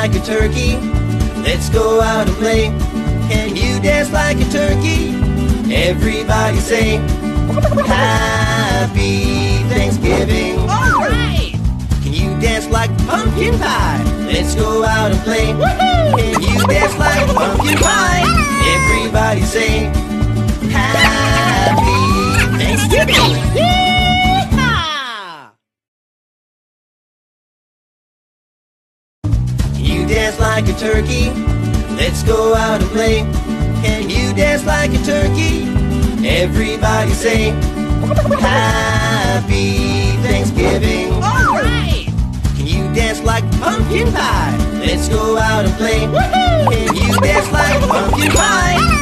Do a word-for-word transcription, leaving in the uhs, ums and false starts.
like a turkey? Let's go out and play. Can you dance like a turkey? Everybody say Happy Thanksgiving. All right! Can you dance like pumpkin pie? Let's go out and play. Can you dance like pumpkin pie? Everybody say Happy Thanksgiving. Yeehaw! Can you dance like a turkey? Let's go out and play. Can you dance like a turkey? Everybody say Happy Thanksgiving. All right! Can you dance like pumpkin pie? Let's go out and play. Woohoo! Can you dance like pumpkin pie?